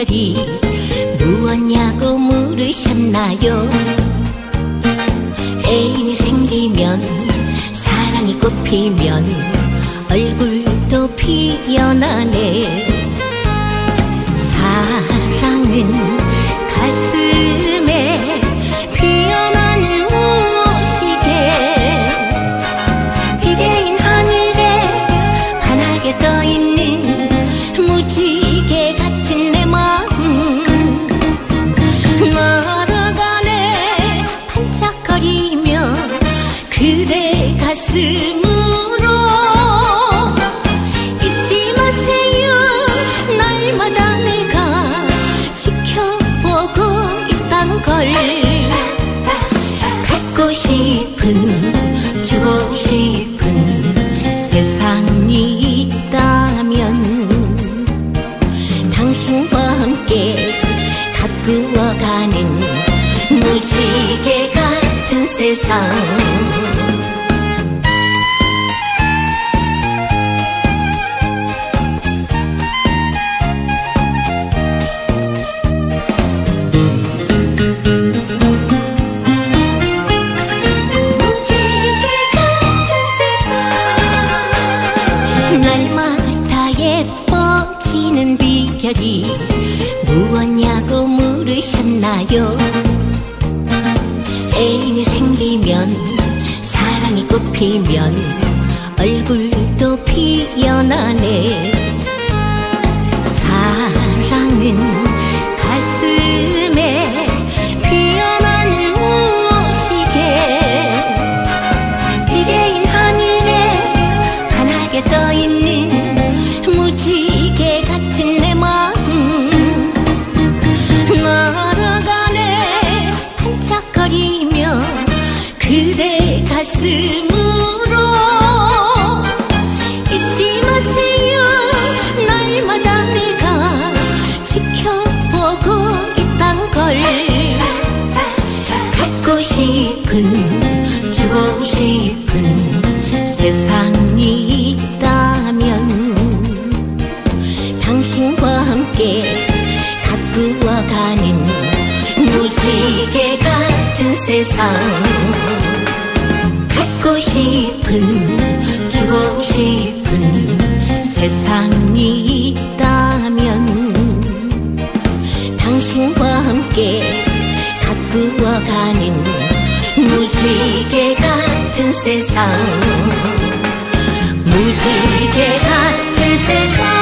비결이 무엇냐고 물으셨나요? 애인이 생기면, 사랑이 꽃피면 얼굴도 피어나네. 사랑은 가슴에 피어나는 무지개, 비대인 하늘에 환하게 떠있는 무지개 같은 내 마음. 날아가네 반짝거리며 그대 가슴으로. 잊지 마세요, 날마다 내가 지켜보고 있단 걸. 갖고 싶은, 주고 싶은 세상이 있다면 당신과 함께 가꾸어가는 무지개 같은 세상. 날마다 예뻐지는 비결이 무엇냐고 물으셨나요? 애인이 생기면, 사랑이 꽃피면 얼굴도 피어나네. 사랑은 가슴에 피어나는 무지개, 비대인 하늘에 환하게 떠있는 무지개 같은 내 마음. 날아가네 반짝거리며 그대 가슴으로. 잊지 마세요, 날마다 내가 지켜보고 있단 걸. 갖고 싶은, 주고 싶은 세상이 있다면 당신과 함께 가꾸어가는 무지개 같은 세상. 갖고 싶은, 주고 싶은 세상이 있다면 당신과 함께 가꾸어가는 무지개 같은 세상. 무지개 같은 세상.